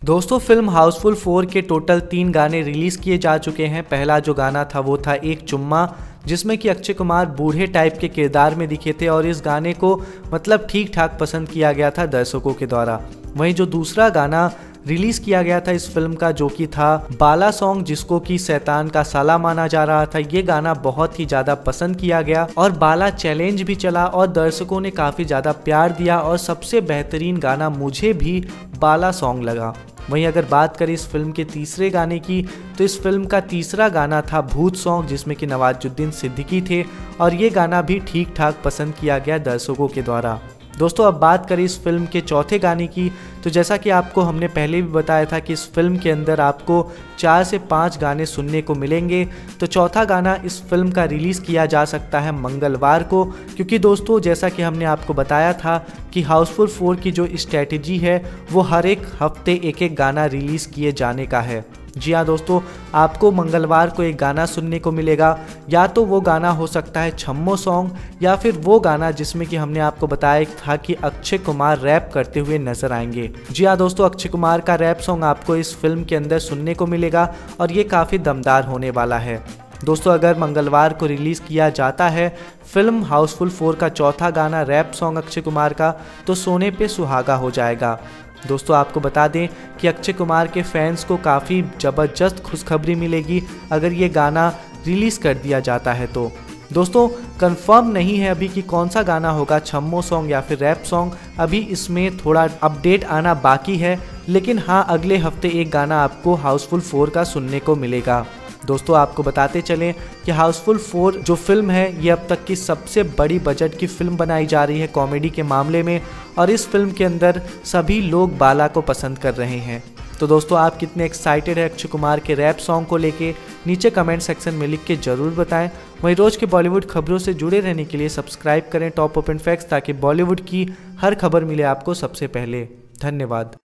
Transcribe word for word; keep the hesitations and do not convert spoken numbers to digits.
दोस्तों film Housefull four के total तीन गाने रिलीज किए जा चुके हैं। पहला जो गाना था वो था एक चुम्मा, जिसमें कि अक्षय कुमार बूढ़े टाइप के किरदार में दिखे थे और इस गाने को मतलब ठीक ठाक पसंद किया गया था दर्शकों के द्वारा। वहीं जो दूसरा गाना रिलीज किया गया था इस फिल्म का, जो कि था बाला सॉन्ग, जिसको कि शैतान का साला माना जा रहा था, ये गाना बहुत ही ज़्यादा पसंद किया गया और बाला चैलेंज भी चला और दर्शकों ने काफ़ी ज़्यादा प्यार दिया और सबसे बेहतरीन गाना मुझे भी बाला सॉन्ग लगा। वहीं अगर बात करें इस फिल्म के तीसरे गाने की, तो इस फिल्म का तीसरा गाना था भूत सॉन्ग, जिसमें कि नवाजुद्दीन सिद्दीकी थे और ये गाना भी ठीक ठाक पसंद किया गया दर्शकों के द्वारा। दोस्तों अब बात करें इस फिल्म के चौथे गाने की, तो जैसा कि आपको हमने पहले भी बताया था कि इस फिल्म के अंदर आपको चार से पाँच गाने सुनने को मिलेंगे। तो चौथा गाना इस फिल्म का रिलीज़ किया जा सकता है मंगलवार को, क्योंकि दोस्तों जैसा कि हमने आपको बताया था कि हाउसफुल फोर की जो स्ट्रैटेजी है वो हर एक हफ्ते एक एक गाना रिलीज़ किए जाने का है। जी हाँ दोस्तों, आपको मंगलवार को एक गाना सुनने को मिलेगा, या तो वो गाना हो सकता है छम्मो सॉन्ग या फिर वो गाना जिसमें कि हमने आपको बताया था कि अक्षय कुमार रैप करते हुए नजर आएंगे। जी हाँ दोस्तों, अक्षय कुमार का रैप सॉन्ग आपको इस फिल्म के अंदर सुनने को मिलेगा और ये काफ़ी दमदार होने वाला है। दोस्तों अगर मंगलवार को रिलीज़ किया जाता है फिल्म हाउसफुल फोर का चौथा गाना रैप सॉन्ग अक्षय कुमार का, तो सोने पे सुहागा हो जाएगा। दोस्तों आपको बता दें कि अक्षय कुमार के फैंस को काफ़ी ज़बरदस्त खुशखबरी मिलेगी अगर ये गाना रिलीज़ कर दिया जाता है तो। दोस्तों कंफर्म नहीं है अभी कि कौन सा गाना होगा, छम्मो सॉन्ग या फिर रैप सॉन्ग, अभी इसमें थोड़ा अपडेट आना बाकी है, लेकिन हाँ अगले हफ्ते एक गाना आपको हाउसफुल फोर का सुनने को मिलेगा। दोस्तों आपको बताते चलें कि हाउसफुल फोर जो फिल्म है ये अब तक की सबसे बड़ी बजट की फिल्म बनाई जा रही है कॉमेडी के मामले में, और इस फिल्म के अंदर सभी लोग बाला को पसंद कर रहे हैं। तो दोस्तों आप कितने एक्साइटेड है अक्षय कुमार के रैप सॉन्ग को लेके, नीचे कमेंट सेक्शन में लिख के ज़रूर बताएं। वहीं रोज़ के बॉलीवुड खबरों से जुड़े रहने के लिए सब्सक्राइब करें टॉप ओपन फैक्ट्स, ताकि बॉलीवुड की हर खबर मिले आपको सबसे पहले। धन्यवाद।